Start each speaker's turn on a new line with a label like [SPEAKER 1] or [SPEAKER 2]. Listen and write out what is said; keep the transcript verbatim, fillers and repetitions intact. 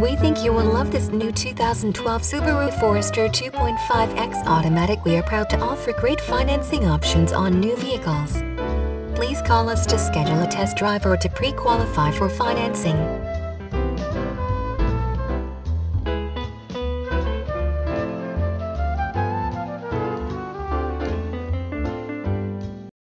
[SPEAKER 1] We think you will love this new two thousand twelve Subaru Forester two point five X Automatic. We are proud to offer great financing options on new vehicles. Please call us to schedule a test drive or to pre-qualify for financing.